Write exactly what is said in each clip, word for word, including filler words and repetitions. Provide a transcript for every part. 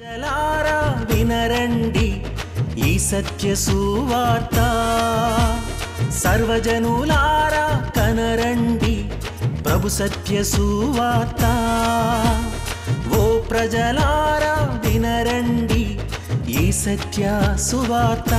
ప్రజలారా వినరండి ఈ సత్య సువార్త, సర్వజనులారా కనరండి ప్రభు సత్య సువార్త. ఓ ప్రజలారా వినరండి ఈ సత్య సువార్త,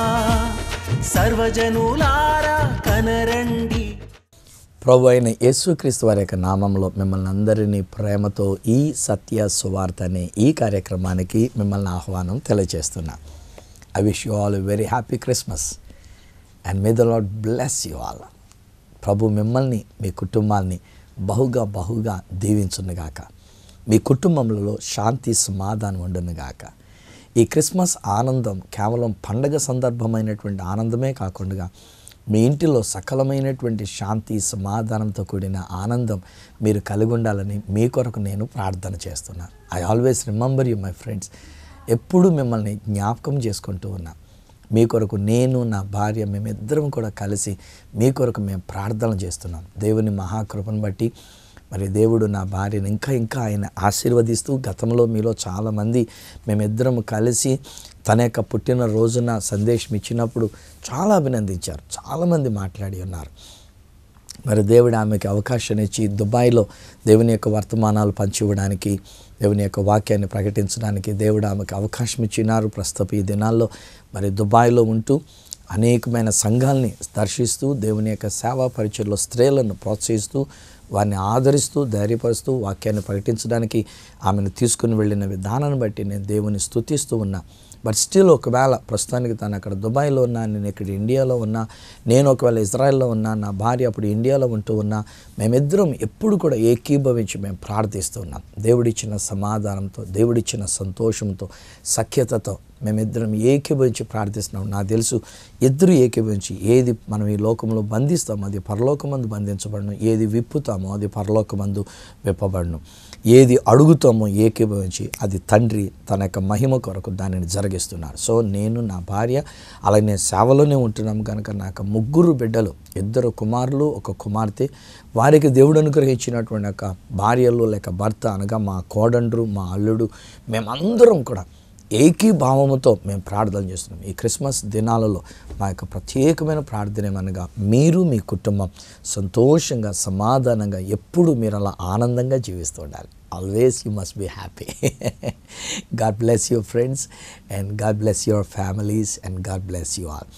సర్వజనులారా కనరండి. ప్రభు అయిన యేసుక్రీస్తు వారి యొక్క నామంలో మిమ్మల్ని అందరినీ ప్రేమతో ఈ సత్య సువార్త అనే ఈ కార్యక్రమానికి మిమ్మల్ని ఆహ్వానం తెలియజేస్తున్నా. I wish you all very happy Christmas and may the Lord bless you all. ప్రభు మిమ్మల్ని మీ కుటుంబాన్ని బహుగా బహుగా దీవించునుగాక. మీ కుటుంబంలో శాంతి సమాధానం ఉండునుగాక. ఈ క్రిస్మస్ ఆనందం కేవలం పండగ సందర్భమైనటువంటి ఆనందమే కాకుండా మీ ఇంటిలో సకలమైనటువంటి శాంతి సమాధానంతో కూడిన ఆనందం మీరు కలిగి ఉండాలని మీ కొరకు నేను ప్రార్థన చేస్తున్నాను. I always remember you my friends. ఎప్పుడు మిమ్మల్ని జ్ఞాపకం చేసుకుంటూ ఉన్నా. మీ కొరకు నేను, నా భార్య, మేమిద్దరం కూడా కలిసి మీ కొరకు మేము ప్రార్థన చేస్తున్నాం. దేవుని మహాకృపను బట్టి మరి దేవుడు నా భార్యను ఇంకా ఇంకా ఆయన ఆశీర్వదిస్తూ, గతంలో మీలో చాలామంది మేమిద్దరం కలిసి తన యొక్క పుట్టిన రోజున సందేశం ఇచ్చినప్పుడు చాలా అభినందించారు. చాలామంది మాట్లాడి ఉన్నారు. మరి దేవుడు ఆమెకి అవకాశం ఇచ్చి దుబాయ్లో దేవుని యొక్క వర్తమానాలు పంచివ్వడానికి, దేవుని యొక్క వాక్యాన్ని ప్రకటించడానికి దేవుడు ఆమెకు అవకాశం ఇచ్చినారు. ప్రస్తుతం ఈ దినాల్లో మరి దుబాయ్లో ఉంటూ అనేకమైన సంఘాలని దర్శిస్తూ దేవుని యొక్క సేవా పరిచయంలో స్త్రీలను ప్రోత్సహిస్తూ వారిని ఆదరిస్తూ ధైర్యపరుస్తూ వాక్యాన్ని ప్రకటించడానికి ఆమెను తీసుకుని వెళ్ళిన విధానాన్ని బట్టి నేను దేవుని స్తుతిస్తూ ఉన్నా. బట్ స్టిల్ ఒకవేళ ప్రస్తుతానికి తను అక్కడ దుబాయ్లో ఉన్నా, నేను ఇక్కడ ఇండియాలో ఉన్నా, నేను ఒకవేళ ఇజ్రాయెల్లో ఉన్నా, నా భార్య అప్పుడు ఇండియాలో ఉంటూ ఉన్నా, మేమిద్దరం ఎప్పుడు కూడా ఏకీభవించి మేము ప్రార్థిస్తూ ఉన్నాం. దేవుడిచ్చిన సమాధానంతో, దేవుడిచ్చిన సంతోషంతో, సఖ్యతతో మేమిద్దరం ఏకీభవించి ప్రార్థిస్తున్నాం. నాకు తెలుసు ఇద్దరు ఏకీభవించి ఏది మనం ఈ లోకంలో బంధిస్తామో అది పరలోకమందు బంధించబడను, ఏది విప్పుతామో అది పరలోకమందు విప్పబడను, ఏది అడుగుతామో ఏకీభవించి అది తండ్రి తన యొక్క మహిమ కొరకు దానిని జరిగిస్తున్నారు. సో నేను, నా భార్య అలాగే సేవలోనే ఉంటున్నాం కనుక నాకు ముగ్గురు బిడ్డలు, ఇద్దరు కుమారులు, ఒక కుమార్తె. వారికి దేవుడు అనుగ్రహించినటువంటి ఒక భార్యలు లేక భర్త అనగా మా కోడండ్రు, మా అల్లుడు, మేమందరం కూడా ఏకీభావముతో మేము ప్రార్థన చేస్తున్నాం. ఈ క్రిస్మస్ దినాలలో మా యొక్క ప్రత్యేకమైన ప్రార్థన ఏమనగా మీరు మీ కుటుంబం సంతోషంగా సమాధానంగా ఎప్పుడు మీరు అలా ఆనందంగా జీవిస్తూ ఉండాలి. Always you must be happy. God bless your friends and God bless your families and God bless you all.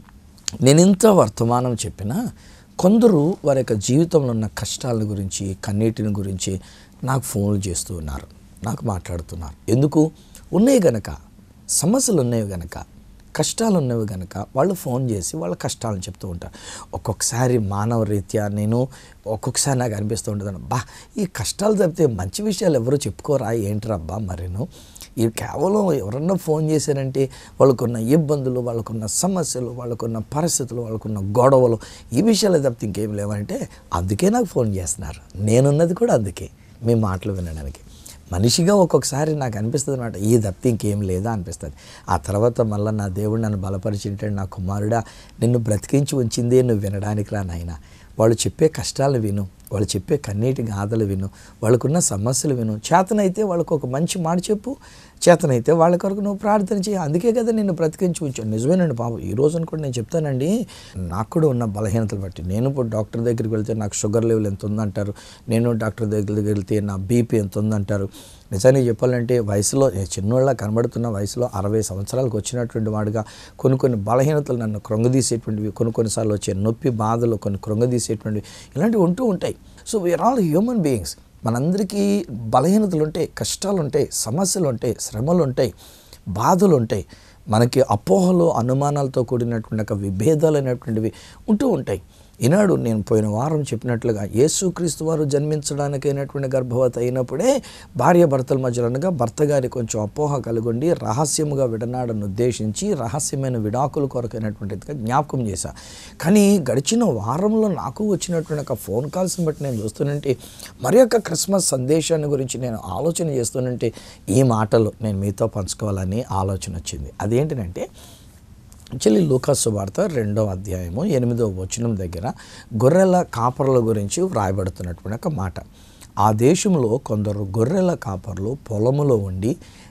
నేను ఇంత వర్తమానం చెప్పినా కొందరు వారి యొక్క జీవితంలో ఉన్న కష్టాల గురించి, కన్నీటిని గురించి నాకు ఫోన్లు చేస్తూ ఉన్నారు, నాకు మాట్లాడుతున్నారు. ఎందుకు? ఉన్నాయి గనక, సమస్యలు ఉన్నాయి గనక, కష్టాలు ఉన్నవి కనుక వాళ్ళు ఫోన్ చేసి వాళ్ళ కష్టాలను చెప్తూ ఉంటారు. ఒక్కొక్కసారి మానవ రీత్యా నేను ఒక్కొక్కసారి నాకు అనిపిస్తూ ఉంటుంది, బా ఈ కష్టాలు తప్పితే మంచి విషయాలు ఎవరు చెప్పుకోరా ఏంటరబ్బా మరేను. ఈ కేవలం ఎవరన్నా ఫోన్ చేశారంటే వాళ్ళకున్న ఇబ్బందులు, వాళ్ళకున్న సమస్యలు, వాళ్ళకున్న పరిస్థితులు, వాళ్ళకున్న గొడవలు, ఈ విషయాలు తప్పితే ఇంకేం లేవంటే అందుకే నాకు ఫోన్ చేస్తున్నారు. నేనున్నది కూడా అందుకే, మీ మాటలు వినడానికి. మనిషిగా ఒక్కొక్కసారి నాకు అనిపిస్తుంది అన్నమాట, ఈ తప్పితే ఇంకేం లేదా అనిపిస్తుంది. ఆ తర్వాత మళ్ళీ నా దేవుడు నన్ను బలపరిచింటాడు, నా కుమారుడా నిన్ను బ్రతికించి ఉంచిందే నువ్వు వినడానికి రా నాయన. వాళ్ళు చెప్పే కష్టాలు విను, వాళ్ళు చెప్పే కన్నీటి గాథలు విను, వాళ్ళకున్న సమస్యలు విను. చేతనైతే వాళ్ళకు ఒక మంచి మాట చెప్పు, చేతనైతే వాళ్ళ కొరకు నువ్వు ప్రార్థన చేయి. అందుకే కదా నిన్ను బ్రతికించి ఉంచాను. నిజమేనండి బాబు, ఈ రోజున కూడా నేను చెప్తానండి, నాకు కూడా ఉన్న బలహీనతలు బట్టి నేను ఇప్పుడు డాక్టర్ దగ్గరికి వెళ్తే నాకు షుగర్ లెవెల్ ఎంత ఉందంటారు, నేను డాక్టర్ దగ్గరికి వెళ్తే నా బీపీ ఎంత ఉందంటారు. నిజానికి చెప్పాలంటే వయసులో చిన్నోళ్ళ కనబడుతున్న వయసులో అరవై సంవత్సరాలకు వచ్చినటువంటి వాడుగా కొన్ని కొన్ని బలహీనతలు నన్ను కృంగదీసేటువంటివి, కొన్ని కొన్నిసార్లు వచ్చే నొప్పి బాధలు కొన్ని కృంగదీసేటువంటివి ఇలాంటివి ఉంటూ ఉంటాయి. So we are all human beings. మనందరికీ బలహీనతలు ఉంటాయి, కష్టాలు ఉంటాయి, సమస్యలు ఉంటాయి, శ్రమలు ఉంటాయి, బాధలు ఉంటాయి. మనకి అపోహలు, అనుమానాలతో కూడినటువంటి ఒక విభేదాలు అనేటువంటివి ఉంటూ ఉంటాయి. ఈనాడు నేను పోయిన వారం చెప్పినట్లుగా యేసుక్రీస్తు వారు జన్మించడానికైనటువంటి గర్భవతి అయినప్పుడే భార్య భర్తల మధ్యలో అనగా భర్త గారి కొంచెం అపోహ కలుగుండి రహస్యముగా విడనాడను ఉద్దేశించి రహస్యమైన విడాకుల కొరకైనటువంటిదిగా జ్ఞాపకం చేశా. కానీ గడిచిన వారంలో నాకు వచ్చినటువంటి ఒక ఫోన్ కాల్స్ని బట్టి నేను చూస్తుంటే మరి యొక్క క్రిస్మస్ సందేశాన్ని గురించి నేను ఆలోచన చేస్తుంటే ఈ మాటలు నేను మీతో పంచుకోవాలని ఆలోచన వచ్చింది. అదేంటంటే యాక్చువల్లీ లూకాసు సువార్త రెండో అధ్యాయము ఎనిమిదో వచనం దగ్గర గొర్రెల కాపరుల గురించి వ్రాయబడుతున్నటువంటి ఒక మాట. ఆ దేశంలో కొందరు గొర్రెల కాపర్లు పొలములో ఉండి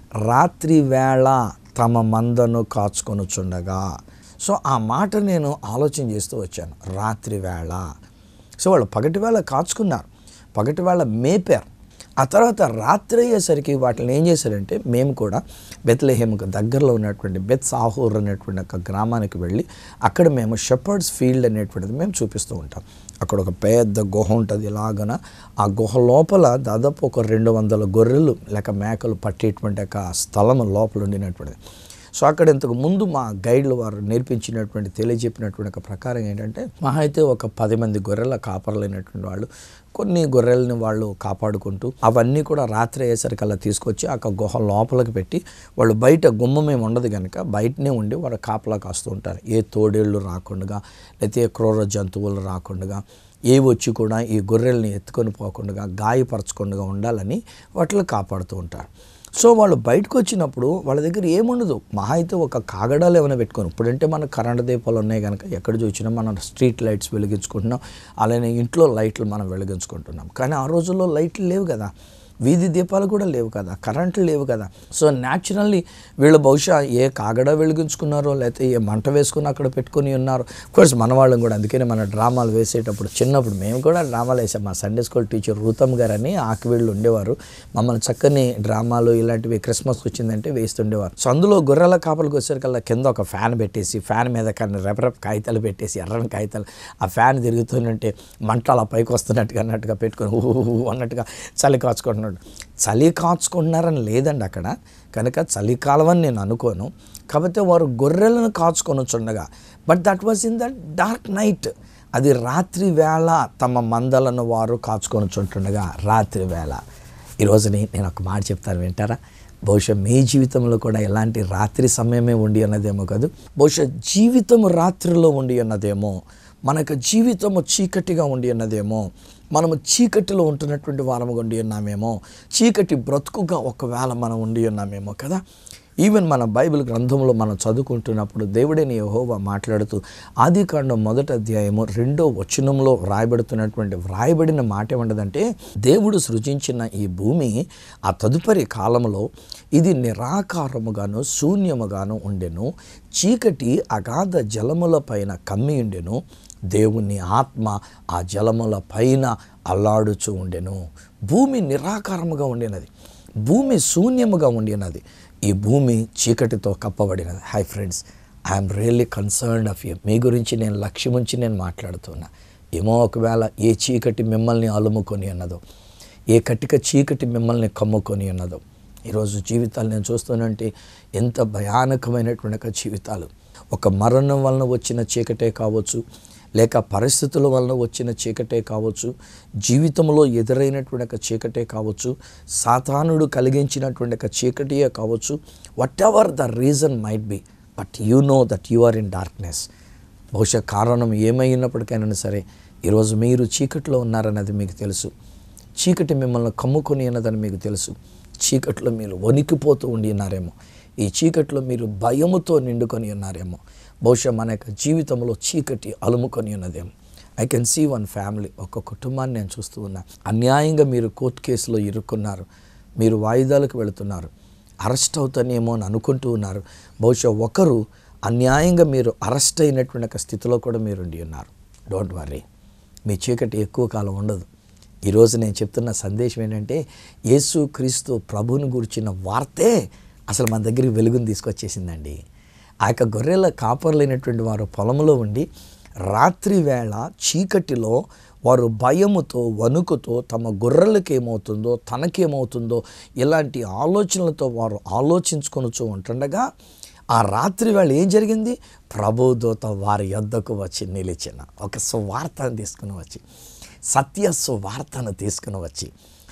రాత్రి వేళ తమ మందను కాచుకొనుచుండగా. సో ఆ మాట నేను ఆలోచన చేస్తూ వచ్చాను. రాత్రి వేళ. సో వాళ్ళు పగటి వేళ కాచుకున్నారు, పగటి వేళ మేపారు. ఆ తర్వాత రాత్రి అయ్యేసరికి వాటిని ఏం చేశారంటే, మేము కూడా బెత్లెహేముకు దగ్గరలో ఉన్నటువంటి బెత్ సాహూర్ అనేటువంటి ఒక గ్రామానికి వెళ్ళి అక్కడ మేము షెపర్డ్స్ ఫీల్డ్ అనేటువంటిది మేము చూపిస్తూ ఉంటాం. అక్కడ ఒక పెద్ద గుహ ఉంటుంది. ఇలాగన ఆ గుహ లోపల దాదాపు ఒక రెండు వందల గొర్రెలు లేక మేకలు పట్టేటువంటి ఒక స్థలం లోపల ఉండినటువంటిది. సో అక్కడ ఇంతకు ముందు మా గైడ్లు వారు నేర్పించినటువంటి తెలియజెప్పినటువంటి ఒక ప్రకారం ఏంటంటే, మహా అయితే ఒక పది మంది గొర్రెల కాపర్లైనటువంటి వాళ్ళు కొన్ని గొర్రెల్ని వాళ్ళు కాపాడుకుంటూ అవన్నీ కూడా రాత్రి అయ్యేసరికల్లా తీసుకొచ్చి ఆ గుహ లోపలికి పెట్టి, వాళ్ళు బయట గుమ్మమేమి ఉండదు కనుక బయటనే ఉండి వాళ్ళు కాపలా కాస్తూ ఉంటారు. ఏ తోడేళ్ళు రాకుండా, లేకపోతే ఏ క్రూర జంతువులు రాకుండా, ఏ వచ్చి కూడా ఈ గొర్రెల్ని ఎత్తుకొని పోకుండా, గాయపరచకుండా ఉండాలని వాటిని కాపాడుతూ ఉంటారు. సో వాళ్ళు బయటకు వచ్చినప్పుడు వాళ్ళ దగ్గర ఏముండదు, మహా అయితే ఒక కాగడాలు ఏమైనా పెట్టుకొని, ఇప్పుడంటే మనకు కరెంటు దీపాలు ఉన్నాయి కనుక ఎక్కడ చూసినా మనం స్ట్రీట్ లైట్స్ వెలిగించుకుంటున్నాం, అలానే ఇంట్లో లైట్లు మనం వెలిగించుకుంటున్నాం. కానీ ఆ రోజుల్లో లైట్లు లేవు కదా, వీధి దీపాలు కూడా లేవు కదా, కరెంట్లు లేవు కదా. సో న్యాచురల్లీ వీళ్ళు బహుశా ఏ కాగడ వెలిగించుకున్నారో లేకపోతే ఏ మంట వేసుకుని అక్కడ పెట్టుకుని ఉన్నారు. కోర్స్ మన వాళ్ళం కూడా అందుకనే మన డ్రామాలు వేసేటప్పుడు చిన్నప్పుడు మేము కూడా డ్రామాలు వేసాం. మా సండే స్కూల్ టీచర్ రూతమ్ గారు అని ఆకివీళ్ళు ఉండేవారు, మమ్మల్ని చక్కని డ్రామాలు ఇలాంటివి క్రిస్మస్ వచ్చిందంటే వేస్తుండేవారు. సో అందులో గొర్రెల కాపలకు వచ్చేసరికల్లా కింద ఒక ఫ్యాన్ పెట్టేసి, ఫ్యాన్ మీద కానీ రెపరెప్ కాగితాలు పెట్టేసి, ఎర్రని కాగితాలు, ఆ ఫ్యాన్ తిరుగుతుంటే మంట అలా పైకి వస్తున్నట్టుగా అన్నట్టుగా పెట్టుకొని ఊహు అన్నట్టుగా చలి కాచుకుంటున్నాడు. చలి కాచుకుంటున్నారని లేదండి అక్కడ, కనుక చలికాలం అని నేను అనుకోను. కాకపోతే వారు గొర్రెలను కాచుకొని చుండగా, but that was in the dark night. అది రాత్రి వేళ తమ మందలను వారు కాచుకొని చుంటుండగా, రాత్రి వేళ. ఈరోజుని నేను ఒక మాట చెప్తాను, వింటారా? బహుశా మీ జీవితంలో కూడా ఎలాంటి రాత్రి సమయమే ఉండి ఉన్నదేమో కాదు, బహుశా జీవితము రాత్రిలో ఉండి ఉన్నదేమో, మనకు జీవితము చీకటిగా ఉండి ఉన్నదేమో, మనము చీకటిలో ఉంటున్నటువంటి వారముగా ఉండి ఉన్నామేమో, చీకటి బ్రతుకుగా ఒకవేళ మనం ఉండి ఉన్నామేమో కదా. ఈవెన్ మన బైబిల్ గ్రంథంలో మనం చదువుకుంటున్నప్పుడు దేవుడైన యెహోవా మాట్లాడుతూ ఆదికాండం మొదటి అధ్యాయము రెండో వచనంలో వ్రాయబడుతున్నటువంటి వ్రాయబడిన మాట ఏమంటదంటే, దేవుడు సృజించిన ఈ భూమి ఆ తదుపరి కాలంలో ఇది నిరాకారముగాను శూన్యముగాను ఉండెను, చీకటి అగాధ జలముల పైన కమ్మి ఉండెను, దేవుని ఆత్మ ఆ జలముల పైన అల్లాడుచూ ఉండెను. భూమి నిరాకారముగా ఉండినది, భూమి శూన్యముగా ఉండినది, ఈ భూమి చీకటితో కప్పబడినది. Hi friends, I'm really concerned of you. మీ గురించి నేను లక్ష్యం ఉంచి నేను మాట్లాడుతున్నా. ఏమో ఒకవేళ ఏ చీకటి మిమ్మల్ని అలుముకొని ఉన్నదో, ఏ కటిక చీకటి మిమ్మల్ని కమ్ముకొని ఉన్నదో, ఈరోజు జీవితాలు నేను చూస్తానంటే ఎంత భయానకమైనటువంటి జీవితాలు. ఒక మరణం వలన వచ్చిన చీకటే కావచ్చు, లేక పరిస్థితుల వలన వచ్చిన చీకటే కావచ్చు, జీవితంలో ఎదురైనటువంటి ఒక చీకటే కావచ్చు, సాతానుడు కలిగించినటువంటి ఒక చీకటియే కావచ్చు, whatever the reason might be, but you know that you are in darkness. బహుశా కారణం ఏమైనప్పటికైనా సరే ఈరోజు మీరు చీకటిలో ఉన్నారన్నది మీకు తెలుసు, చీకటి మిమ్మల్ని కమ్ముకొని ఉన్నదని మీకు తెలుసు, చీకట్లో మీరు వణికిపోతూ ఉండి ఉన్నారేమో, ఈ చీకట్లో మీరు భయముతో నిండుకొని ఉన్నారేమో, బహుశా మన యొక్క జీవితంలో చీకటి అలుముకొని ఉన్నదేమో. I can see one family, ఒక కుటుంబాన్ని నేను చూస్తూ ఉన్నా. అన్యాయంగా మీరు కోర్టు కేసులో ఇరుక్కున్నారు, మీరు వాయిదాలకు వెళుతున్నారు, అరెస్ట్ అవుతానేమో అని అనుకుంటూ ఉన్నారు. బహుశా ఒకరు అన్యాయంగా మీరు అరెస్ట్ అయినటువంటి ఒక స్థితిలో కూడా మీరు ఉండి ఉన్నారు. డోంట్ వర్రీ, మీ చీకటి ఎక్కువ కాలం ఉండదు. ఈరోజు నేను చెప్తున్న సందేశం ఏంటంటే, యేసు క్రీస్తు ప్రభువుని గురించిన వార్తే అసలు మన దగ్గరికి వెలుగుని తీసుకొచ్చేసిందండి. ఆ యొక్క గొర్రెల కాపర్లైనటువంటి వారు పొలంలో ఉండి రాత్రి వేళ చీకటిలో వారు భయముతో వణుకుతో తమ గొర్రెలకు ఏమవుతుందో తనకేమవుతుందో ఇలాంటి ఆలోచనలతో వారు ఆలోచించుకొనుచూ ఉంటుండగా, ఆ రాత్రి వేళ ఏం జరిగింది? ప్రభుదూత వారి యొద్దకు వచ్చి నిలిచిన ఒక సువార్తను తీసుకుని వచ్చి, సత్య సువార్తను తీసుకుని వచ్చి,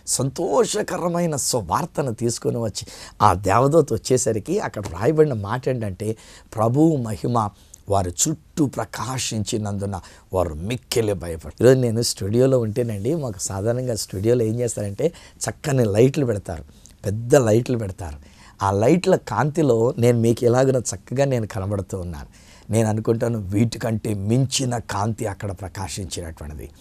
సంతోషకరమైన సువార్తను తీసుకొని వచ్చి, ఆ దేవదూత వచ్చేసరికి అక్కడ రాయబడిన మాట ఏంటంటే, ప్రభువు మహిమ వారి చుట్టూ ప్రకాశించినందున వారు మిక్కిలి భయపడతారు. ఈరోజు నేను స్టూడియోలో ఉంటేనండి, మాకు సాధారణంగా స్టూడియోలో ఏం చేస్తారంటే చక్కని లైట్లు పెడతారు, పెద్ద లైట్లు పెడతారు. ఆ లైట్ల కాంతిలో నేను మీకు ఎలాగైనా చక్కగా నేను కనబడుతూ ఉన్నాను. నేను అనుకుంటాను వీటికంటే మించిన కాంతి అక్కడ ప్రకాశించినటువంటిది.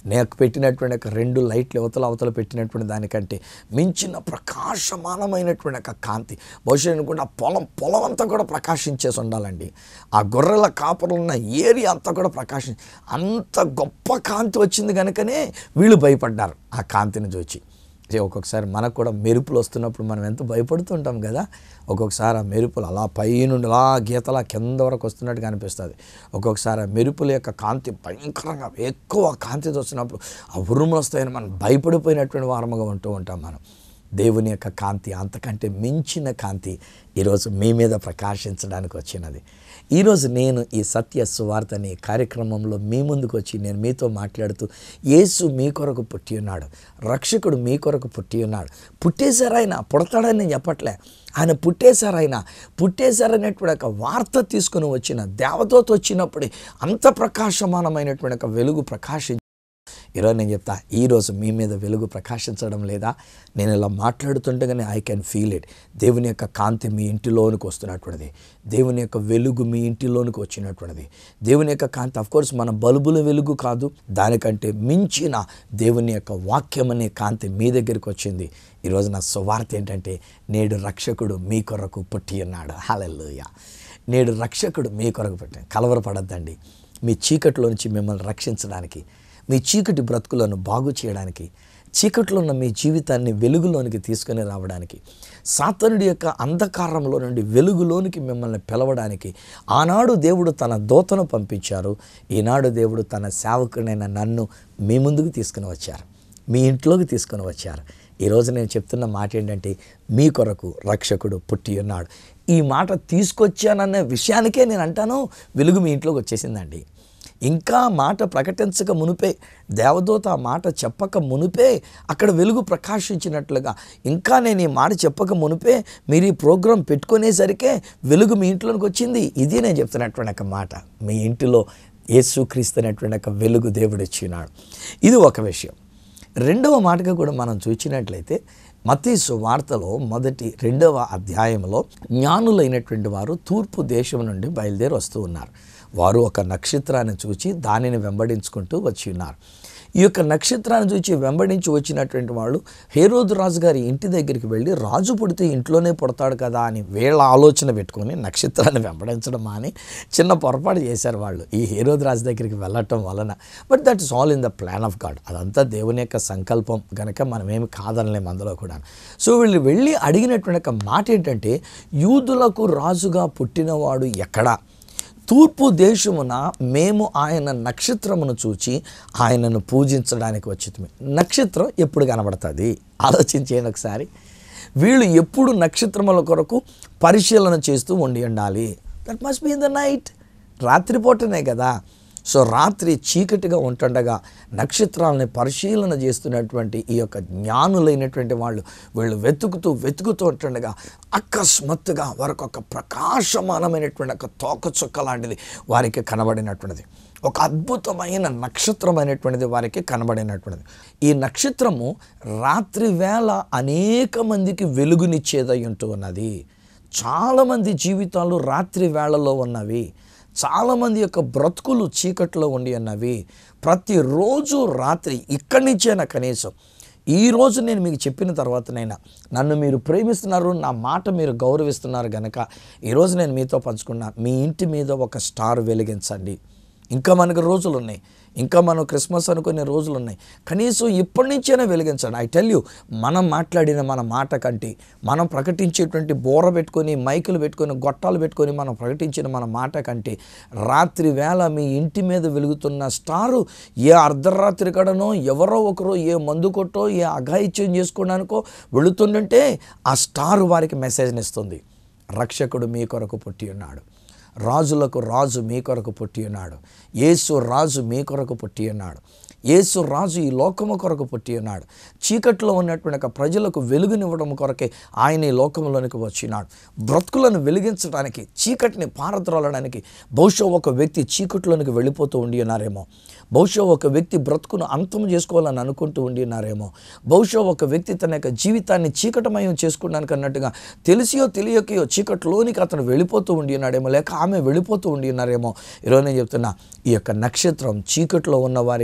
నేను పెట్టినటువంటి ఒక రెండు లైట్లు అవతల అవతల పెట్టినటువంటి దానికంటే మించిన ప్రకాశమానమైనటువంటి ఒక కాంతి. బహుశా అనుకుంటే ఆ పొలం పొలం అంతా కూడా ప్రకాశించేసి ఉండాలండి. ఆ గొర్రెల కాపరులు ఉన్న ఏరియా అంతా కూడా ప్రకాశించి అంత గొప్ప కాంతి వచ్చింది కనుకనే వీళ్ళు భయపడ్డారు ఆ కాంతిని చూచి. ఒక్కొక్కసారి మనకు కూడా మెరుపులు వస్తున్నప్పుడు మనం ఎంత భయపడుతుంటాం కదా. ఒక్కొక్కసారి ఆ మెరుపులు అలా పై నుండి అలా గీతలా కింద వరకు వస్తున్నట్టుగా అనిపిస్తుంది. ఒక్కొక్కసారి ఆ మెరుపుల యొక్క కాంతి భయంకరంగా ఎక్కువ కాంతి వచ్చినప్పుడు ఆ ఉరుములు వస్తాయని మనం భయపడిపోయినటువంటి వారముగా ఉంటూ ఉంటాం. మనం దేవుని యొక్క కాంతి అంతకంటే మించిన కాంతి ఈరోజు మీ మీద ప్రకాశించడానికి వచ్చినది. ఈరోజు నేను ఈ సత్య సువార్త అనే కార్యక్రమంలో మీ ముందుకు వచ్చి నేను మీతో మాట్లాడుతూ యేసు మీ కొరకు పుట్టి ఉన్నాడు, రక్షకుడు మీ కొరకు పుట్టి ఉన్నాడు. పుట్టేశారాయన, పుడతాడని నేను చెప్పట్లే, ఆయన పుట్టేశారాయన. పుట్టేశారనేటువంటి ఒక వార్త తీసుకుని వచ్చిన దేవదూత వచ్చినప్పుడే అంత ప్రకాశమానమైనటువంటి ఒక వెలుగు ప్రకాశించి ఈరోజు నేను చెప్తా, ఈరోజు మీ మీద వెలుగు ప్రకాశించడం లేదా? నేను ఇలా మాట్లాడుతుండగానే ఐ కెన్ ఫీల్ ఇట్. దేవుని యొక్క కాంతి మీ ఇంటిలోనికి వస్తున్నటువంటిది, దేవుని యొక్క వెలుగు మీ ఇంటిలోనికి వచ్చినటువంటిది. దేవుని యొక్క కాంతి అఫ్కోర్స్ మన బల్బుల వెలుగు కాదు, దానికంటే మించిన దేవుని యొక్క వాక్యం అనే కాంతి మీ దగ్గరికి వచ్చింది. ఈరోజు నా సువార్త ఏంటంటే, నేడు రక్షకుడు మీ కొరకు పుట్టి ఉన్నాడు. హల్లెలూయా. నేడు రక్షకుడు మీ కొరకు పుట్టి. కలవరపడద్దండి. మీ చీకట్లో నుంచి మిమ్మల్ని రక్షించడానికి, మీ చీకటి బ్రతుకులను బాగు చేయడానికి, చీకట్లో ఉన్న మీ జీవితాన్ని వెలుగులోనికి తీసుకొని రావడానికి, సాతానుడి యొక్క అంధకారంలో నుండి వెలుగులోనికి మిమ్మల్ని పిలవడానికి ఆనాడు దేవుడు తన దూతను పంపించారు. ఈనాడు దేవుడు తన సేవకుడైన నన్ను మీ ముందుకు తీసుకుని వచ్చారు, మీ ఇంట్లోకి తీసుకొని వచ్చారు. ఈరోజు నేను చెప్తున్న మాట ఏంటంటే, మీ కొరకు రక్షకుడు పుట్టి ఉన్నాడు. ఈ మాట తీసుకొచ్చానన్న విషయానికే నేను అంటాను, వెలుగు మీ ఇంట్లోకి వచ్చేసిందండి. ఇంకా మాట ప్రకటించక మునిపే, దేవదూత ఆ మాట చెప్పక మునిపే అక్కడ వెలుగు ప్రకాశించినట్లుగా, ఇంకా నేను ఈ మాట చెప్పక మునిపే మీరు ఈ ప్రోగ్రాం పెట్టుకునేసరికే వెలుగు మీ ఇంట్లోకి వచ్చింది. ఇది నేను చెప్తున్నటువంటి ఒక మాట. మీ ఇంటిలో యేసుక్రీస్తు అనేటువంటి ఒక వెలుగు దేవుడు ఇచ్చినాడు. ఇది ఒక విషయం. రెండవ మాటగా కూడా మనం చూసినట్లయితే మత్తయి సువార్తలో మొదటి రెండవ అధ్యాయంలో జ్ఞానులైనటువంటి వారు తూర్పు దేశం నుండి బయలుదేరి వస్తూ ఉన్నారు. వారు ఒక నక్షత్రాన్ని చూచి దానిని వెంబడించుకుంటూ వచ్చి ఉన్నారు. ఈ యొక్క నక్షత్రాన్ని చూచి వెంబడించి వచ్చినటువంటి వాళ్ళు హేరోదు రాజు గారి ఇంటి దగ్గరికి వెళ్ళి, రాజు పుడితే ఇంట్లోనే పుడతాడు కదా అని వీళ్ళ ఆలోచన పెట్టుకొని నక్షత్రాన్ని వెంబడించడం అని చిన్న పొరపాటు చేశారు వాళ్ళు ఈ హేరోదు రాజు దగ్గరికి వెళ్ళటం వలన. But that is all in the plan of God. అదంతా దేవుని యొక్క సంకల్పం కనుక మనమేమి కాదనలేము అందులో కూడా. సో వీళ్ళు వెళ్ళి అడిగినటువంటి ఒక మాట ఏంటంటే, యూదులకు రాజుగా పుట్టినవాడు ఎక్కడా? తూర్పు దేశమున మేము ఆయన నక్షత్రమును చూచి ఆయనను పూజించడానికి వచ్చింది. నక్షత్రం ఎప్పుడు కనబడుతుంది? ఆలోచించేయండి ఒకసారి. వీళ్ళు ఎప్పుడు నక్షత్రముల కొరకు పరిశీలన చేస్తూ ఉండి ఉండాలి. That must be in the night. రాత్రిపూటనే కదా. సో రాత్రి చీకటిగా ఉంటుండగా నక్షత్రాలని పరిశీలన చేస్తున్నటువంటి ఈ యొక్క జ్ఞానులైనటువంటి వాళ్ళు వీళ్ళు వెతుకుతూ వెతుకుతూ ఉంటుండగా అకస్మాత్తుగా వారికి ఒక ప్రకాశమానమైనటువంటి ఒక తోక చుక్క లాంటిది వారికి కనబడినటువంటిది. ఒక అద్భుతమైన నక్షత్రం అనేటువంటిది వారికి కనబడినటువంటిది. ఈ నక్షత్రము రాత్రి వేళ అనేక మందికి వెలుగునిచ్చేదై ఉంటూ ఉన్నది. చాలామంది జీవితాలు రాత్రి వేళలో ఉన్నవి. చాలామంది యొక్క బ్రతుకులు చీకట్లో ఉండి ఉన్నవి. ప్రతిరోజు రాత్రి ఇక్కడి నుంచైనా కనీసం ఈరోజు నేను మీకు చెప్పిన తర్వాతనైనా నన్ను మీరు ప్రేమిస్తున్నారు, నా మాట మీరు గౌరవిస్తున్నారు కనుక ఈరోజు నేను మీతో పంచుకున్నా, మీ ఇంటి మీద ఒక స్టార్ వెలిగించండి. ఇంకా మనకు రోజులు ఉన్నాయి, ఇంకా మనం క్రిస్మస్ అనుకునే రోజులు ఉన్నాయి. కనీసం ఇప్పటి నుంచైనా వెలిగించండి. ఐ టెల్ యూ, మనం మాట్లాడిన మన మాట కంటే, మనం ప్రకటించేటువంటి బోర పెట్టుకొని, మైకులు పెట్టుకొని, గొట్టాలు పెట్టుకొని మనం ప్రకటించిన మన మాట కంటే రాత్రి వేళ మీ ఇంటి మీద వెలుగుతున్న స్టారు ఏ అర్ధరాత్రి కడనో ఎవరో ఒకరో ఏ మందు కొట్టో ఏ అఘాయిత్యం చేసుకోవడానికో వెళుతుందంటే ఆ స్టారు వారికి మెసేజ్ని ఇస్తుంది. రక్షకుడు మీ కొరకు పుట్టి ఉన్నాడు, రాజులకు రాజు మీ కొరకు పుట్టి ఉన్నాడు, యేసు రాజు మీ కొరకు పుట్టి ఉన్నాడు, యేసు రాజు ఈ లోకము కొరకు పుట్టి ఉన్నాడు. చీకట్లో ఉన్నటువంటి ఒక ప్రజలకు వెలుగునివ్వడం కొరకే ఆయన ఈ లోకంలోనికి వచ్చినాడు. బ్రతుకులను వెలిగించడానికి, చీకటిని పారద్రోలడానికి బహుశా ఒక వ్యక్తి చీకట్లోనికి వెళ్ళిపోతూ ఉండి ఉన్నారేమో, బహుశా ఒక వ్యక్తి బ్రతుకును అంతం చేసుకోవాలని అనుకుంటూ ఉండి ఉన్నారేమో, బహుశా ఒక వ్యక్తి తన యొక్క జీవితాన్ని చీకటమయం చేసుకోవడానికి అన్నట్టుగా తెలిసియో తెలియకయో చీకట్లోనికి అతను వెళ్ళిపోతూ ఉండి ఉన్నాడేమో, లేక ఆమె వెళ్ళిపోతూ ఉండి ఉన్నారేమో. ఈరోజు నేను చెప్తున్నా, ఈ యొక్క నక్షత్రం చీకట్లో ఉన్న వారికి ఒక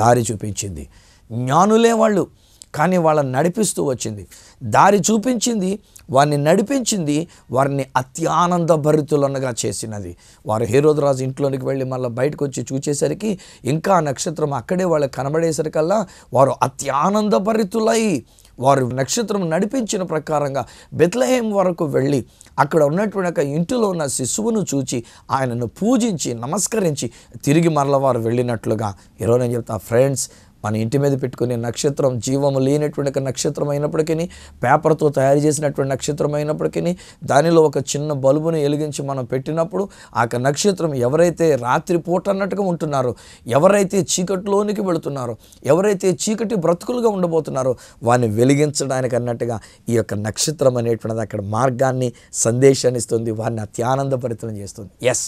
దారి చూపించింది. జ్ఞానులే వాళ్ళు, కానీ వాళ్ళని నడిపిస్తూ వచ్చింది. దారి చూపించింది, వారిని నడిపించింది, వారిని అత్యానంద భరితులనగా చేసినది. వారు హేరోదు రాజు ఇంట్లోనికి వెళ్ళి మళ్ళీ బయటకు వచ్చి చూచేసరికి ఇంకా నక్షత్రం అక్కడే వాళ్ళకి కనబడేసరికల్లా వారు అత్యానంద భరితులై వారు నక్షత్రం నడిపించిన ప్రకారంగా బెత్లెహేం వరకు వెళ్ళి అక్కడ ఉన్నటువంటి ఒక ఇంటిలో ఉన్న శిశువును చూచి ఆయనను పూజించి నమస్కరించి తిరిగి మరల వారు వెళ్ళినట్లుగా ఈరోజు నేను చెప్తా ఫ్రెండ్స్, మన ఇంటి మీద పెట్టుకునే నక్షత్రం జీవము లేనటువంటి ఒక నక్షత్రం అయినప్పటికీ, పేపర్తో తయారు చేసినటువంటి నక్షత్రం అయినప్పటికీ, దానిలో ఒక చిన్న బల్బును వెలిగించి మనం పెట్టినప్పుడు ఆ నక్షత్రం ఎవరైతే రాత్రి పూట అన్నట్టుగా ఉంటున్నారో, ఎవరైతే చీకటిలోనికి వెళుతున్నారో, ఎవరైతే చీకటి బ్రతుకులుగా ఉండబోతున్నారో వారిని వెలిగించడానికి అన్నట్టుగా ఈ యొక్క నక్షత్రం అనేటువంటిది అక్కడ మార్గాన్ని, సందేశాన్ని ఇస్తుంది, వారిని అత్యానందభరితం చేస్తుంది. ఎస్,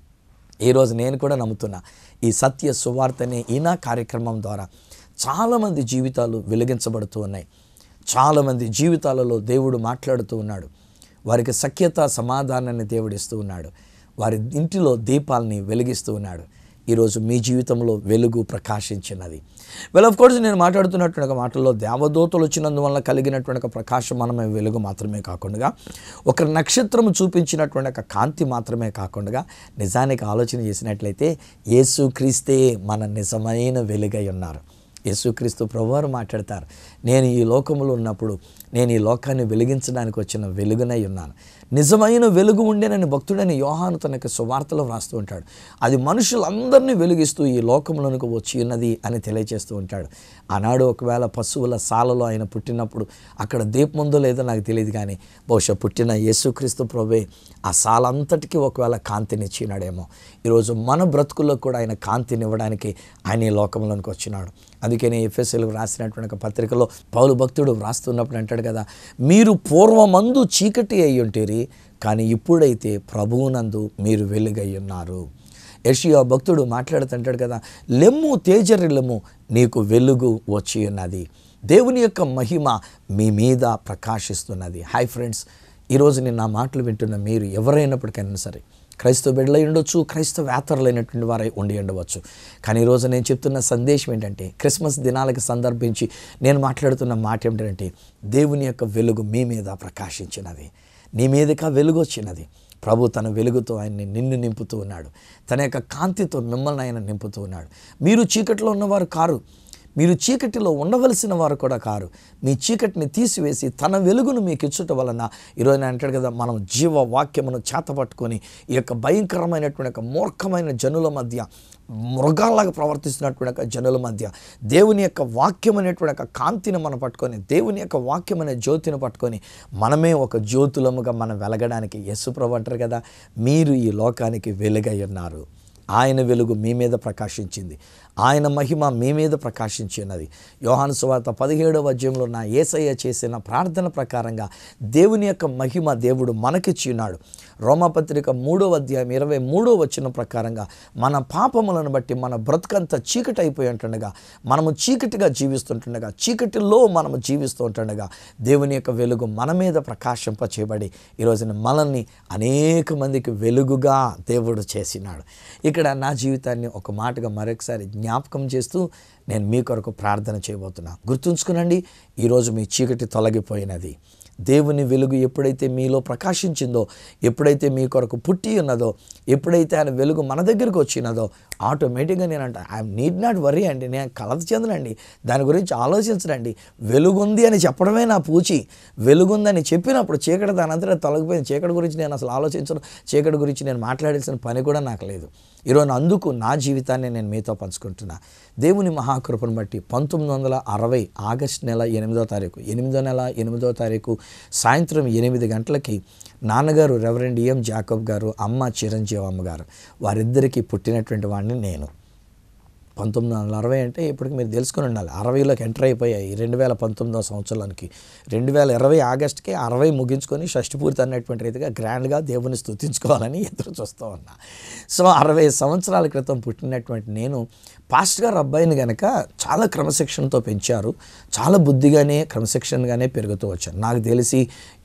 ఈరోజు నేను కూడా నమ్ముతున్నా ఈ సత్య సువార్త అనే ఈనా కార్యక్రమం ద్వారా చాలామంది జీవితాలు వెలిగించబడుతూ ఉన్నాయి. చాలామంది జీవితాలలో దేవుడు మాట్లాడుతూ ఉన్నాడు. వారికి సఖ్యత, సమాధానాన్ని దేవుడు ఇస్తూ ఉన్నాడు. వారి ఇంటిలో దీపాలని వెలిగిస్తూ ఉన్నాడు. ఈరోజు మీ జీవితంలో వెలుగు ప్రకాశించినది. వెల్ ఆఫ్ కోర్స్ నేను మాట్లాడుతున్నటువంటి ఒక మాటల్లో దేవదూతలు వచ్చినందువల్ల కలిగినటువంటి ఒక ప్రకాశం మనమే వెలుగు మాత్రమే కాకుండా, ఒక నక్షత్రం చూపించినటువంటి ఒక కాంతి మాత్రమే కాకుండా, నిజానికి ఆలోచన చేసినట్లయితే యేసుక్రీస్తే మన నిజమైన వెలుగై ఉన్నారు. యేసుక్రీస్తు ప్రభువారు మాట్లాడతారు, నేను ఈ లోకంలో ఉన్నప్పుడు నేను ఈ లోకాన్ని వెలిగించడానికి వచ్చిన వెలుగునై ఉన్నాను. నిజమైన వెలుగు ఉండేనని భక్తుడని యోహాను తనకి సువార్తలో వ్రాస్తూ ఉంటాడు. అది మనుషులందరినీ వెలిగిస్తూ ఈ లోకంలోనికి వచ్చి ఉన్నది అని తెలియజేస్తూ ఉంటాడు. ఆనాడు ఒకవేళ పశువుల సాలలో ఆయన పుట్టినప్పుడు అక్కడ దీపం ఉందో లేదో నాకు తెలియదు, కానీ బహుశా పుట్టిన యేసుక్రీస్తు ప్రభువే ఆ సాలంతటికీ ఒకవేళ కాంతినిచ్చినాడేమో. ఈరోజు మన బ్రతుకుల్లో కూడా ఆయన కాంతినివ్వడానికి ఆయన ఈ లోకంలోనికి వచ్చినాడు. అందుకని ఎఫెసీయులకు రాసినటువంటి ఒక పత్రికలో పౌలు భక్తుడు వ్రాస్తున్నప్పుడు అంటాడు కదా, మీరు పూర్వమందు చీకటి అయి ఉంటేరి, కానీ ఇప్పుడైతే ప్రభువునందు మీరు వెలుగై ఉన్నారు. యెషయా భక్తుడు మాట్లాడుతుంటాడు కదా, లెమ్ము తేజరిల్లము, నీకు వెలుగు వచ్చి ఉన్నది, దేవుని యొక్క మహిమ మీ మీద ప్రకాశిస్తున్నది. హాయ్ ఫ్రెండ్స్, ఈరోజు నేను నా మాటలు వింటున్న మీరు ఎవరైనప్పటికైనా సరే, క్రైస్తవ బిడ్డలై ఉండొచ్చు, క్రైస్తవేతరులైనటువంటి వారై ఉండి ఉండవచ్చు, కానీ ఈరోజు నేను చెప్తున్న సందేశం ఏంటంటే, క్రిస్మస్ దినాలకు సందర్భించి నేను మాట్లాడుతున్న మాట ఏమిటంటే, దేవుని యొక్క వెలుగు మీ మీద ప్రకాశించినది, నీ మీదగా వెలుగు వచ్చినది. ప్రభు తన వెలుగుతో ఆయన్ని నిన్ను నింపుతూ ఉన్నాడు. తన యొక్క కాంతితో మిమ్మల్ని ఆయన నింపుతూ ఉన్నాడు. మీరు చీకటిలో ఉన్నవారు కారు, మీరు చీకటిలో ఉండవలసిన వారు కూడా కారు. మీ చీకటిని తీసివేసి తన వెలుగును మీకు ఇచ్చుట వలన ఈరోజు అంటాడు కదా, మనం జీవ వాక్యమును చేతపట్టుకొని ఈ యొక్క భయంకరమైనటువంటి యొక్క మూర్ఖమైన జనుల మధ్య, మృగాల్లాగా ప్రవర్తిస్తున్నటువంటి యొక్క జనుల మధ్య దేవుని యొక్క వాక్యం అనేటువంటి యొక్క కాంతిని మనం పట్టుకొని, దేవుని యొక్క వాక్యం అనే జ్యోతిని పట్టుకొని మనమే ఒక జ్యోతులముగా మనం వెలగడానికి యేసుప్రభు అంటారు కదా, మీరు ఈ లోకానికి వెలుగై ఉన్నారు. ఆయన వెలుగు మీ మీద ప్రకాశించింది, ఆయన మహిమ మీ మీద ప్రకాశించినది. యోహాను సువార్త పదిహేడవ అధ్యాయంలో నా యేసయ్య చేసిన ప్రార్థన ప్రకారంగా దేవుని యొక్క మహిమ దేవుడు మనకిచ్చి ఉన్నాడు. రోమాపత్రిక మూడవ అధ్యాయం ఇరవై మూడవ వచనం ప్రకారంగా మన పాపములను బట్టి మన బ్రతుకంతా చీకటి అయిపోయి ఉంటుండగా, మనము చీకటిగా జీవిస్తుంటుండగా, చీకటిలో మనము జీవిస్తూ ఉంటుండగా దేవుని యొక్క వెలుగు మన మీద ప్రకాశింప చేయబడి ఈరోజున మనల్ని అనేక మందికి వెలుగుగా దేవుడు చేసినాడు. ఇక్కడ నా జీవితాన్ని ఒక మాటగా మరొకసారి జ్ఞాపకం చేస్తూ నేను మీ కొరకు ప్రార్థన చేయబోతున్నా. గుర్తుంచుకునండి, ఈరోజు మీ చీకటి తొలగిపోయినది. దేవుని వెలుగు ఎప్పుడైతే మీలో ప్రకాశించిందో, ఎప్పుడైతే మీ కొరకు పుట్టి ఉన్నదో, ఎప్పుడైతే ఆయన వెలుగు మన దగ్గరకు వచ్చినదో, ఆటోమేటిక్గా నేనంట ఐ నీడ్ నాట్ వరీ అండి, నేను కలత చెందనండి, దాని గురించి ఆలోచించడండి. వెలుగుంది అని చెప్పడమే నా పూచి. వెలుగుందని చెప్పినప్పుడు చీకటి దాని అంతా తొలగిపోయింది. చీకటి గురించి నేను అసలు ఆలోచించను, చీకటి గురించి నేను మాట్లాడాల్సిన పని కూడా నాకు లేదు. ఈరోజు అందుకు నా జీవితాన్ని నేను మీతో పంచుకుంటున్నా. దేవుని మహాకృపను బట్టి పంతొమ్మిది వందల అరవై ఆగస్టు నెల ఎనిమిదో తారీఖు ఎనిమిదో నెల ఎనిమిదో తారీఖు సాయంత్రం ఎనిమిది గంటలకి నాన్నగారు రెవరెండ్ ఈఎం జాకబ్ గారు, అమ్మ చిరంజీవి అమ్మ గారు, వారిద్దరికీ పుట్టినటువంటి వాడిని నేను. పంతొమ్మిది వందల అరవై అంటే ఇప్పటికి మీరు తెలుసుకుని ఉండాలి, అరవైలోకి ఎంటర్ అయిపోయాయి రెండు వేల పంతొమ్మిదవ సంవత్సరానికి. రెండు వేల ఇరవై ఆగస్టుకి అరవై ముగించుకొని షష్ఠి పూర్తి అన్నటువంటి రీతిగా గ్రాండ్గా దేవుని స్తుతించుకోవాలని ఎదురు చూస్తూ ఉన్నా. సో అరవై సంవత్సరాల క్రితం పుట్టినటువంటి నేను పాస్టర్ గారు అబ్బాయిని కనుక చాలా క్రమశిక్షణతో పెంచారు. చాలా బుద్ధిగానే క్రమశిక్షణగానే పెరుగుతూ వచ్చాను. నాకు తెలిసి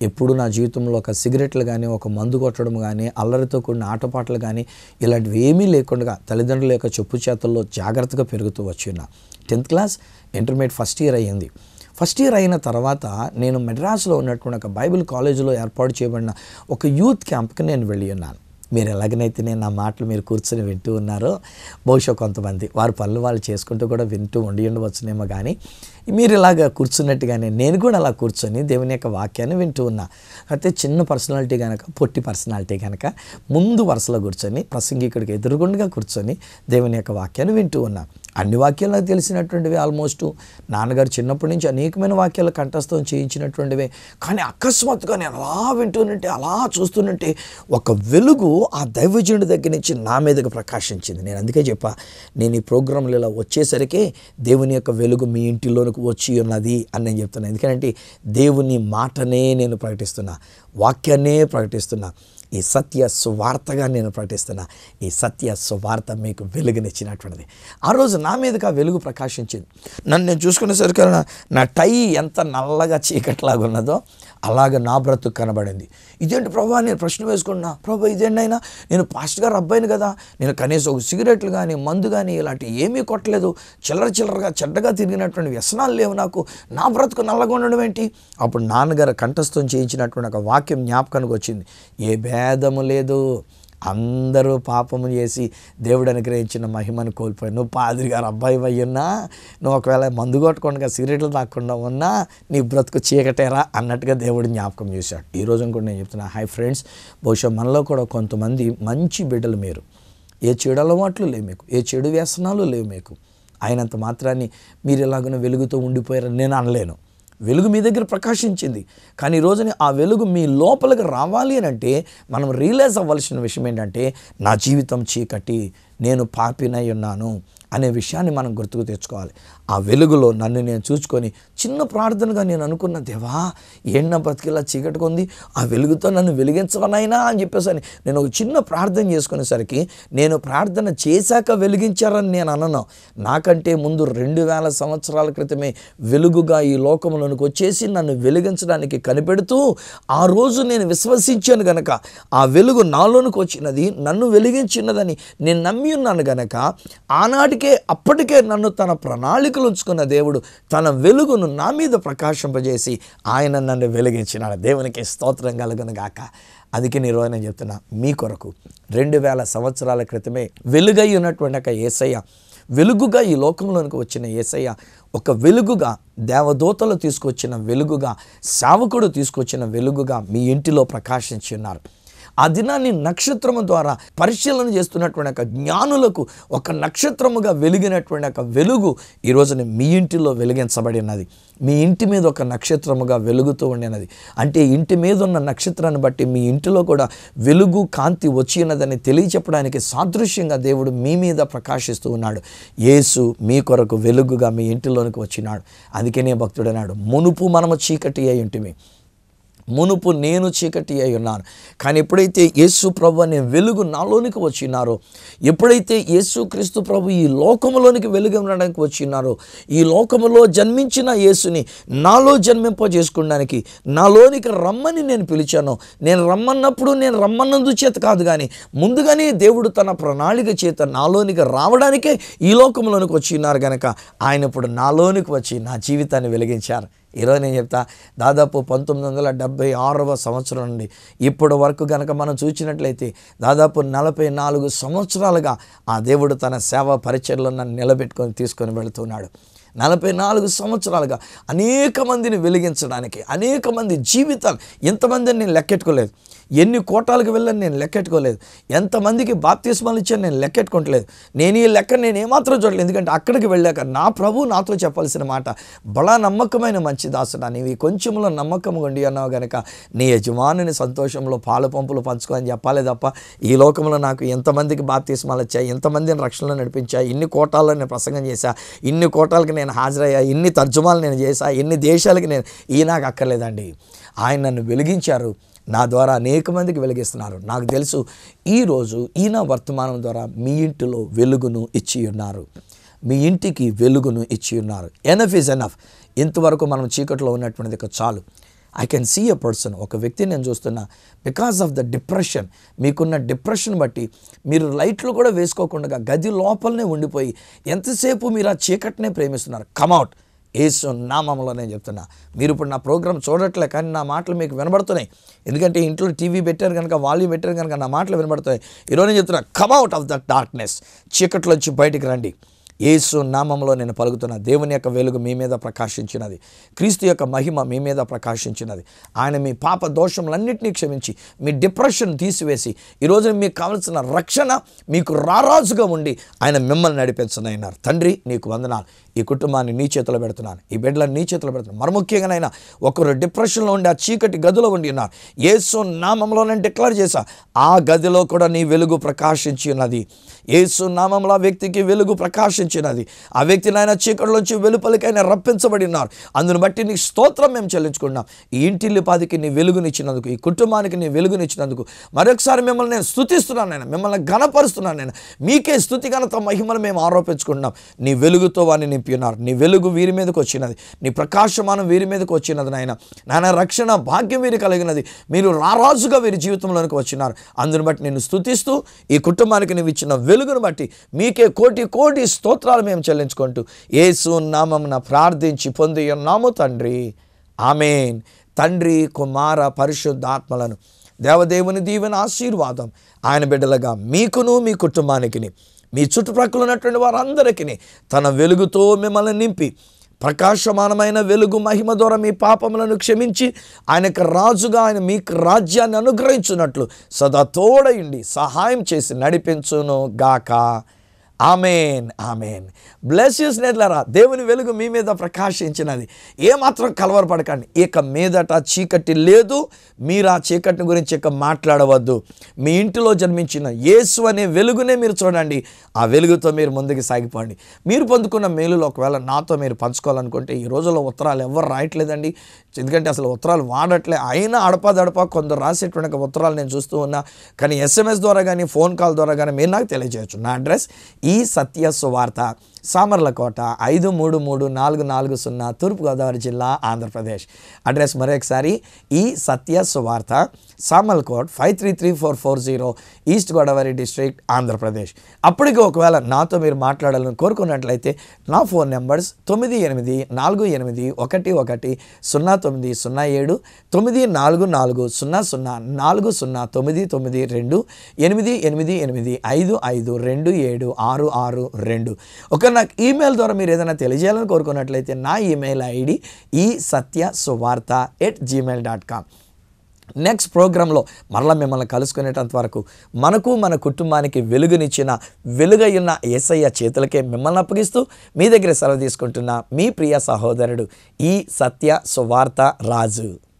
ఎప్పుడు నా జీవితంలో ఒక సిగరెట్లు కానీ, ఒక మందు కొట్టడం కానీ, అల్లరితో కూడిన ఆటపాటలు కానీ ఇలాంటివి ఏమీ లేకుండా తల్లిదండ్రుల యొక్క చెప్పు చేతల్లో జాగ్రత్తగా పెరుగుతూ వచ్చిన tenth class intermediate first year అయ్యింది. ఫస్ట్ ఇయర్ అయిన తర్వాత నేను మెడ్రాస్లో ఉన్నటువంటి ఒక బైబిల్ కాలేజీలో ఏర్పాటు చేయబడిన ఒక యూత్ క్యాంప్కి నేను వెళ్ళి ఉన్నాను. మీరు ఎలాగనైతే నేను నా మాటలు మీరు కూర్చొని వింటూ ఉన్నారో బహుశా కొంతమంది వారి పనులు వాళ్ళు చేసుకుంటూ కూడా వింటూ ఉండి ఉండవచ్చునేమో, కానీ మీరు ఇలాగ కూర్చున్నట్టుగానే నేను కూడా అలా కూర్చొని దేవుని యొక్క వాక్యాన్ని వింటూ ఉన్నా. అయితే చిన్న పర్సనాలిటీ కనుక, పొట్టి పర్సనాలిటీ కనుక ముందు వరుసలో కూర్చొని ప్రసంగికుడికి ఎదురుగుండగా కూర్చొని దేవుని యొక్క వాక్యాన్ని వింటూ ఉన్నా. అన్ని వాక్యాలు నాకు తెలిసినటువంటివి, ఆల్మోస్ట్ నాన్నగారు చిన్నప్పటి నుంచి అనేకమైన వాక్యాలు కంఠస్థం చేయించినటువంటివే. కానీ అకస్మాత్తుగా నేను అలా వింటూనంటే, అలా చూస్తున్నట్టే ఒక వెలుగు ఆ దైవజనుడి దగ్గర నుంచి నా మీదకి ప్రకాశించింది. నేను అందుకే చెప్పా, నేను ఈ ప్రోగ్రాంలు ఇలా వచ్చేసరికి దేవుని యొక్క వెలుగు మీ ఇంటిలోనికి వచ్చి ఉన్నది అని నేను చెప్తున్నాను. ఎందుకంటే దేవుని మాటనే నేను ప్రకటిస్తున్నా, వాక్యాన్నే ప్రకటిస్తున్నా, ఈ సత్య సువార్తగా నేను ప్రకటిస్తున్నా. ఈ సత్య సువార్త మీకు వెలుగునిచ్చినటువంటిది. ఆ రోజు నా మీదకి ఆ వెలుగు ప్రకాశించింది. నన్ను నేను చూసుకునేసరికి నా టై ఎంత నల్లగా చీకట్లాగా ఉన్నదో అలాగ నా బ్రతుకు కనబడింది. ఇదేంటి ప్రభా, నేను ప్రశ్న వేసుకున్నా, ప్రభా ఇదేంటి అయినా నేను పాస్టర్ గారు అబ్బాయిని కదా, నేను కనీసం ఒక సిగరెట్లు కానీ, మందు కానీ ఇలాంటి ఏమీ కొట్టలేదు, చిల్లర చిల్లరగా చెడ్డగా తిరిగినటువంటి వ్యసనాలు లేవు నాకు, నా బ్రతుకు నల్లగా ఉండడం ఏంటి? అప్పుడు నాన్నగారు కంఠస్థం చేయించినటువంటి ఒక వాక్యం జ్ఞాపకానికి వచ్చింది. ఏ భేదము లేదు, అందరూ పాపము చేసి దేవుడు అనుగ్రహించిన మహిమను కోల్పోయి, నువ్వు పాదిరి గారు అబ్బాయి అయ్యున్నా, నువ్వు ఒకవేళ మందు కొట్టకుండా సిగరెట్లు తాకుండా ఉన్నా నీ బ్రతుకు చీకటేరా అన్నట్టుగా దేవుడు జ్ఞాపకం చేశాడు. ఈరోజు కూడా నేను చెప్తున్నా, హై ఫ్రెండ్స్, బహుశా మనలో కూడా కొంతమంది మంచి బిడ్డలు మీరు, ఏ చెడు అలవాట్లు లేవు మీకు, ఏ చెడు వ్యసనాలు లేవు మీకు, అయినంత మాత్రాన్ని మీరు ఎలాగైనా వెలుగుతూ ఉండిపోయారని నేను అనలేను. వెలుగు మీ దగ్గర ప్రకాశించింది, కానీ ఈ రోజున ఆ వెలుగు మీ లోపలికి రావాలి అని అంటే మనం రియలైజ్ అవ్వాల్సిన విషయం ఏంటంటే, నా జీవితం చీకటి, నేను పాపినై ఉన్నాను అనే విషయాన్ని మనం గుర్తుకు తెచ్చుకోవాలి. ఆ వెలుగులో నన్ను నేను చూసుకొని చిన్న ప్రార్థనగా నేను అనుకున్న, దేవా ఏం నా బ్రతికిలా చీకటిగా ఉంది, ఆ వెలుగుతో నన్ను వెలిగించవనైనా అని చెప్పేసి నేను ఒక చిన్న ప్రార్థన చేసుకునేసరికి, నేను ప్రార్థన చేశాక వెలిగించారని నేను అనను. నాకంటే ముందు రెండు వేల సంవత్సరాల క్రితమే వెలుగుగా ఈ లోకంలోనికి వచ్చేసి నన్ను వెలిగించడానికి కనిపెడుతూ ఆ రోజు నేను విశ్వసించాను గనక, ఆ వెలుగు నాలోనికి వచ్చినది, నన్ను వెలిగించినదని నేను నమ్మి ఉన్నాను గనక, ఆనాటికి అప్పటికే నన్ను తన ప్రణాళికలు ఉంచుకున్న దేవుడు తన వెలుగును నా మీద ప్రకాశింపజేసి ఆయన నన్ను వెలిగించినాడు. దేవునికి స్తోత్రం కలుగును గాక. అందుకే నేను రోజు నేను చెప్తున్నా, మీ కొరకు రెండు వేల సంవత్సరాల క్రితమే వెలుగై ఉన్నటువంటి ఒక యేసయ్య, వెలుగుగా ఈ లోకంలోనికి వచ్చిన యేసయ్య, ఒక వెలుగుగా దేవదూతలు తీసుకొచ్చిన వెలుగుగా, సేవకుడు తీసుకొచ్చిన వెలుగుగా మీ ఇంటిలో ప్రకాశించి ఉన్నారు. ఆ దినాన్ని నక్షత్రము ద్వారా పరిశీలన చేస్తున్నటువంటి ఒక జ్ఞానులకు ఒక నక్షత్రముగా వెలిగినటువంటి ఒక వెలుగు ఈ రోజున మీ ఇంటిలో వెలిగించబడినది. మీ ఇంటి మీద ఒక నక్షత్రముగా వెలుగుతూ ఉండినది. అంటే ఇంటి మీద ఉన్న నక్షత్రాన్ని బట్టి మీ ఇంటిలో కూడా వెలుగు, కాంతి వచ్చినదని తెలియచెప్పడానికి సాదృశ్యంగా దేవుడు మీ మీద ప్రకాశిస్తూ ఉన్నాడు. యేసు మీ కొరకు వెలుగుగా మీ ఇంటిలోనికి వచ్చినాడు. అందుకనే భక్తుడన్నాడు, మునుపు మనము చీకటి అయి ఉంటిమి, మునుపు నేను చీకటి అయి ఉన్నాను, కానీ ఎప్పుడైతే యేసు ప్రభు అనే వెలుగు నాలోనికి వచ్చినారో, ఎప్పుడైతే యేసు క్రీస్తు ప్రభు ఈ లోకములోనికి వెలుగొనడానికి వచ్చినారో, ఈ లోకములో జన్మించిన యేసుని నాలో జన్మింపజేసుకోవడానికి నాలోనికి రమ్మని నేను పిలిచాను. నేను రమ్మన్నప్పుడు నేను రమ్మన్నందు చేత కాదు, కానీ ముందుగానే దేవుడు తన ప్రణాళిక చేత నాలోనికి రావడానికే ఈ లోకంలోనికి వచ్చినారు గనక ఆయన ఇప్పుడు నాలోనికి వచ్చి నా జీవితాన్ని వెలిగించారు. ఈరోజు నేను చెప్తా, దాదాపు పంతొమ్మిది వందల డెబ్భై ఆరవ సంవత్సరం నుండి ఇప్పటి వరకు కనుక మనం చూసినట్లయితే దాదాపు నలభై నాలుగు సంవత్సరాలుగా ఆ దేవుడు తన సేవా పరిచర్లో నన్ను నిలబెట్టుకొని తీసుకొని వెళుతున్నాడు. నలభై నాలుగు సంవత్సరాలుగా అనేక మందిని వెలిగించడానికి, అనేక మంది జీవితాలు, ఎంతమందిని నేను లెక్కెట్టుకోలేదు, ఎన్ని కోటాలకు వెళ్ళని నేను లెక్కెట్టుకోలేదు, ఎంతమందికి బాప్తిస్మాలు ఇచ్చాను నేను లెక్కెట్టుకోవట్లేదు. నేను ఈ లెక్క నేను ఏమాత్రం చూడలేదు. ఎందుకంటే అక్కడికి వెళ్ళాక నా ప్రభు నాతో చెప్పాల్సిన మాట, బలా నమ్మకమైన మంచి దాసుడా, నీవు కొంచెంలో నమ్మకం ఉండి అన్నావు గనక నీ యజమానుని సంతోషంలో పాలు పంపులు పంచుకో అని చెప్పాలి తప్ప, ఈ లోకంలో నాకు ఎంతమందికి బాప్తిస్మాలు వచ్చాయి, ఎంతమందిని రక్షణలో నడిపించా, ఇన్ని కోటాల్లో నేను ప్రసంగం చేశా, ఇన్ని కోటాలకి నేను హాజరయ్యా, ఇన్ని తర్జుమాలు నేను చేశా, ఎన్ని దేశాలకి నేను, ఈ నాకు అక్కర్లేదండి. ఆయన నన్ను వెలిగించారు, నా ద్వారా అనేక మందికి వెలిగిస్తున్నారు. నాకు తెలుసు ఈరోజు ఈయన వర్తమానం ద్వారా మీ ఇంటిలో వెలుగును ఇచ్చి ఉన్నారు, మీ ఇంటికి వెలుగును ఇచ్చి ఉన్నారు. Enough is enough. ఇంతవరకు మనం చీకట్లో ఉన్నటువంటిది చాలు. I can see a person, ఒక వ్యక్తిని నేను చూస్తున్నా, బికాస్ ఆఫ్ ద డిప్రెషన్, మీకున్న డిప్రెషన్ బట్టి మీరు లైట్లు కూడా వేసుకోకుండా గది లోపలనే ఉండిపోయి ఎంతసేపు మీరు ఆ చీకటినే ప్రేమిస్తున్నారు. కమ్అవుట్ యేసు నామములో నేను చెప్తున్నా. మీరు ఇప్పుడు నా ప్రోగ్రామ్ చూడట్లే, కానీ నా మాటలు మీకు వినబడుతున్నాయి. ఎందుకంటే ఇంట్లో టీవీ పెట్టారు కనుక, వాల్యూమ్ పెట్టారు కనుక నా మాటలు వినబడుతున్నాయి. ఈరోజు నేను చెప్తున్నా, కమ్అవుట్ ఆఫ్ ద డార్క్నెస్, చీకట్లోంచి బయటికి రండి. యేసు నామంలో నేను పలుకుతున్నా. దేవుని యొక్క వెలుగు మీ మీద ప్రకాశించినది, క్రీస్తు యొక్క మహిమ మీ మీద ప్రకాశించినది. ఆయన మీ పాప దోషములన్నింటినీ క్షమించి మీ డిప్రెషన్ తీసివేసి ఈరోజు మీకు కావలసిన రక్షణ మీకు రారాజుగా ఉండి ఆయన మిమ్మల్ని నడిపించనన్నారు. తండ్రి నీకు వందనాలు. ఈ కుటుంబాన్ని నీ చేతిలో పెడుతున్నాను, ఈ బిడ్డలను నీ చేతిలో పెడుతున్నాను. మరి ముఖ్యంగానైనా ఒకరు డిప్రెషన్లో ఉండి ఆ చీకటి గదిలో ఉండి ఉన్నారు. యేసు నామంలో నేను డిక్లేర్ చేశా, ఆ గదిలో కూడా నీ వెలుగు ప్రకాశించి ఉన్నది. యేసు నామంలో ఆ వ్యక్తికి వెలుగు ప్రకాశించినది. ఆ వ్యక్తిని ఆయన చీకటిలోంచి వెలుపలికైనా రప్పించబడి ఉన్నారు. అందును బట్టి నీ స్తోత్రం మేము చెల్లించుకున్నాం. ఈ ఇంటిల్లిపాదికి నీ వెలుగునిచ్చినందుకు, ఈ కుటుంబానికి నీ వెలుగునిచ్చినందుకు మరొకసారి మిమ్మల్ని నేను స్తుతిస్తున్నాను. నేను మిమ్మల్ని ఘనపరుస్తున్నాను. నేను మీకే స్తుతి ఘనత మహిమను మేము ఆరోపించుకుంటున్నాం. నీ వెలుగుతో వారిని నింపి ఉన్నారు. నీ వెలుగు వీరి మీదకి వచ్చినది, నీ ప్రకాశమానం వీరి మీదకి వచ్చినది. నాయన నాయన రక్షణ భాగ్యం వీరి కలిగినది. మీరు రారాజుగా వీరి జీవితంలోనికి వచ్చినారు. అందును బట్టి నేను స్తుతిస్తూ ఈ కుటుంబానికి నువ్వు ఇచ్చిన వెలుగును బట్టి మీకే కోటి కోటి స్తోత్రాలు మేము చెల్లించుకుంటూ యేసు నామమున ప్రార్థించి పొంది ఉన్నాము తండ్రి. ఆమేన్. తండ్రి, కుమార, పరిశుద్ధాత్మలను దేవదేవుని దీవెన ఆశీర్వాదం ఆయన బిడ్డలుగా మీకును మీ కుటుంబానికి మీ చుట్టుప్రక్కల ఉన్నటువంటి వారందరికీ తన వెలుగుతో మిమ్మల్ని నింపి ప్రకాశమానమైన వెలుగు మహిమ ద్వారా మీ పాపములను క్షమించి ఆయనకు రాజుగా ఆయన మీకు రాజ్యాన్ని అనుగ్రహించున్నట్లు సదా తోడయుండి సహాయం చేసి నడిపించును గాక. Amen, amen. బ్లెస్ యూ స్నేహితులారా. దేవుని వెలుగు మీ మీద ప్రకాశించినది. ఏమాత్రం కలవరపడకండి. ఇక మీదట చీకటి లేదు. మీరు ఆ చీకటి గురించి ఇక మాట్లాడవద్దు. మీ ఇంటిలో జన్మించిన యేసు అనే వెలుగునే మీరు చూడండి. ఆ వెలుగుతో మీరు ముందుకు సాగిపోండి. మీరు పొందుకున్న మేలులు ఒకవేళ నాతో మీరు పంచుకోవాలనుకుంటే, ఈ రోజుల్లో ఉత్తరాలు ఎవరు రాయట్లేదండి. ఎందుకంటే అసలు ఉత్తరాలు వాడట్లే. అయినా అడపాదడపా కొందరు రాసేటువంటి ఉత్తరాలు నేను చూస్తూ ఉన్నా. కానీ ఎస్ఎంఎస్ ద్వారా కానీ ఫోన్ కాల్ ద్వారా కానీ మీరు నాకు తెలియజేయచ్చు. నా అడ్రస్ ఈ సత్య సువార్త, సామర్లకోట, ఐదు మూడు మూడు నాలుగు నాలుగు సున్నా, తూర్పుగోదావరి జిల్లా, ఆంధ్రప్రదేశ్. అడ్రస్ మరొకసారి ఈ Satya Suvartha, Samarlakota five three three four four zero, East Godavari district, Andhra Pradesh. అప్పటికి ఒకవేళ నాతో మీరు మాట్లాడాలని కోరుకున్నట్లయితే నా ఫోన్ నెంబర్స్ తొమ్మిది ఎనిమిది నాలుగు ఎనిమిది ఒకటి ఒకటి సున్నా తొమ్మిది సున్నా ఏడు, తొమ్మిది నాలుగు నాలుగు సున్నా సున్నా నాలుగు సున్నా తొమ్మిది తొమ్మిది రెండు, ఎనిమిది ఎనిమిది ఎనిమిది ఐదు ఐదు రెండు ఏడు ఆరు ఆరు రెండు. ఒక నాకు ఈమెయిల్ ద్వారా మీరు ఏదైనా తెలియజేయాలని కోరుకున్నట్లయితే నా ఈమెయిల్ ఐడి ఈ Satya Suvartha at Gmail dot com. Next ప్రోగ్రాంలో మరలా మిమ్మల్ని కలుసుకునేటంత వరకు మనకు మన కుటుంబానికి వెలుగునిచ్చిన వెలుగయ్యున్న యేసయ్య చేతులకే మిమ్మల్ని అప్పగిస్తూ మీ దగ్గర సెలవు తీసుకుంటున్న మీ ప్రియ సహోదరుడు ఈ సత్య సువార్త రాజు.